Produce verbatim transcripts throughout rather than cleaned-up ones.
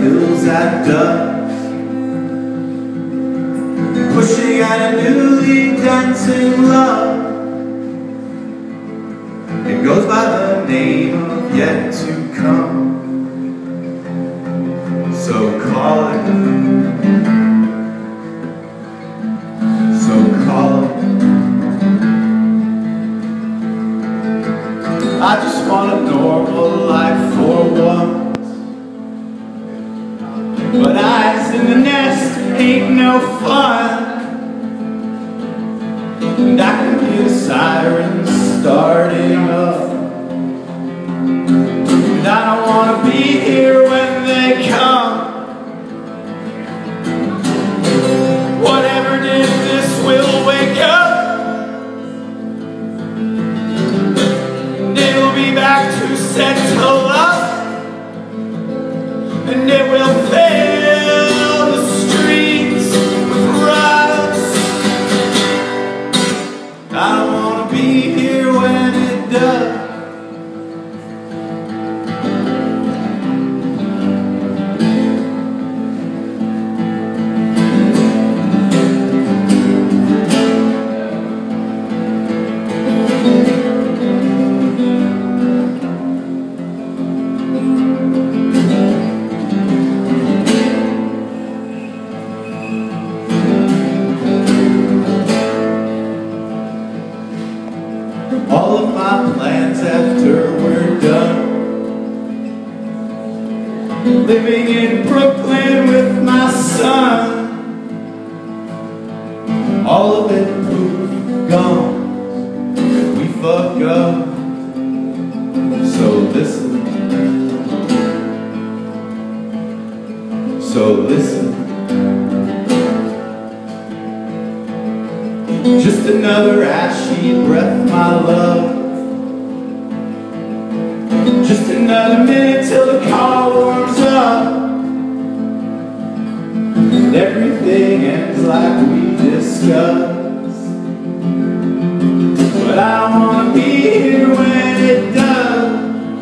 hills at dusk, pushing at a newly dancing love. It goes by the name of yet to come. So call it, so call it. I just want a normal life for once, but eyes in the nest ain't no fun. And I can hear the sirens starting up, and I don't want to be here when they come. Whatever did this will wake up, and it'll be back to settle up, and it will fill the streets with rust. I don't want to be here when it does. All of my plans after we're done, living in Brooklyn with my son. All of it poof, gone, if we fuck up. So listen, so listen. Just another ashy breath, my love. Just another minute till the car warms up, and everything ends like we discussed. But I don't want to be here when it does.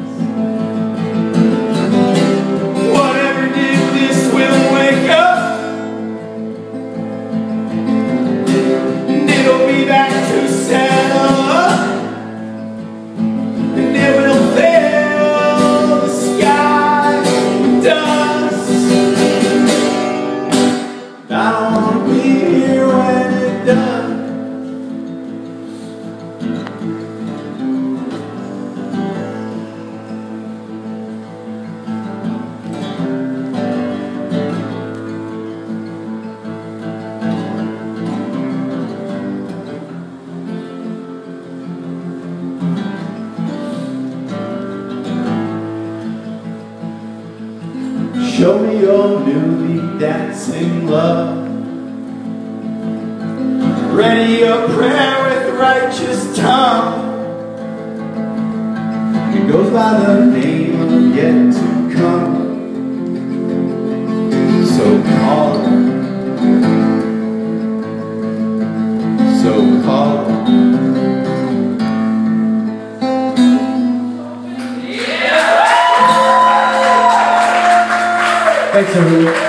Whatever did this will wake up, be back to settle up, and it will fill the sky with dust. I don't want to be here when it does. Show me your newly dancing love. Ready your prayer with righteous tongue. It goes by the name of yet to come. So call it, so call it. Thanks, everyone.